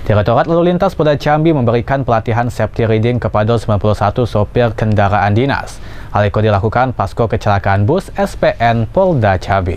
Direktorat Lalu Lintas Polda Jambi memberikan pelatihan safety riding kepada 91 sopir kendaraan dinas. Hal itu dilakukan pasca kecelakaan bus SPN Polda Jambi.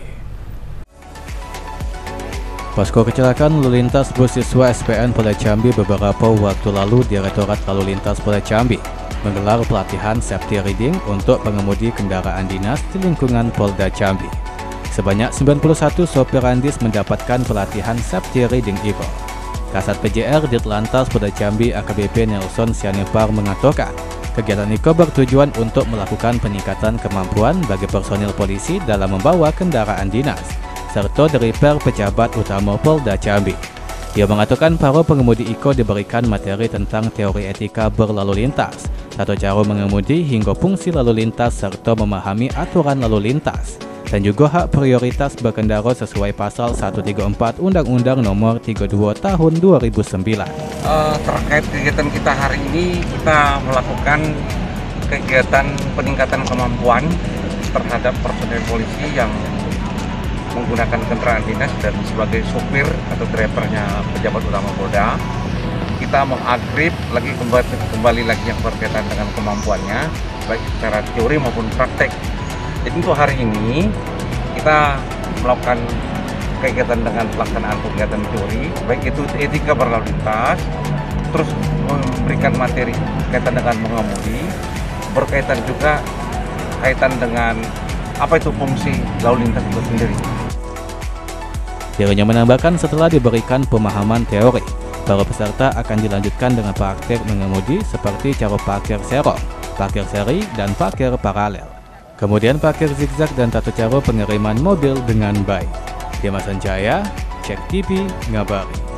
Pasca kecelakaan lalu lintas bus siswa SPN Polda Jambi beberapa waktu lalu, Direktorat Lalu Lintas Polda Jambi menggelar pelatihan safety riding untuk pengemudi kendaraan dinas di lingkungan Polda Jambi. Sebanyak 91 sopir andis mendapatkan pelatihan safety riding itu. Kasat PJR Ditlantas Polda Jambi AKBP Nelson Sianipar mengatakan, kegiatan itu bertujuan untuk melakukan peningkatan kemampuan bagi personil polisi dalam membawa kendaraan dinas, serta repair pejabat utama Polda Jambi. Dia mengatakan para pengemudi IKO diberikan materi tentang teori etika berlalu lintas, tata cara mengemudi hingga fungsi lalu lintas serta memahami aturan lalu lintas, dan juga hak prioritas berkendara sesuai pasal 134 Undang-Undang Nomor 32 Tahun 2009. Terkait kegiatan kita hari ini, kita melakukan kegiatan peningkatan kemampuan terhadap personel polisi yang menggunakan kendaraan dinas dan sebagai sopir atau drivernya pejabat utama Polda. Kita mengupgrade lagi kembali lagi yang berkaitan dengan kemampuannya, baik secara teori maupun praktek. Jadi untuk hari ini kita melakukan kegiatan dengan pelaksanaan kegiatan teori, baik itu etika berlalu lintas, terus memberikan materi berkaitan dengan mengemudi, berkaitan juga kaitan dengan apa itu fungsi lalu lintas itu sendiri. Dirinya menambahkan setelah diberikan pemahaman teori, para peserta akan dilanjutkan dengan praktek mengemudi seperti cara parkir serong, parkir seri, dan parkir paralel. Kemudian parkir zigzag dan tata cara pengiriman mobil dengan baik. Dimas Sanjaya, Cek TV, ngabari.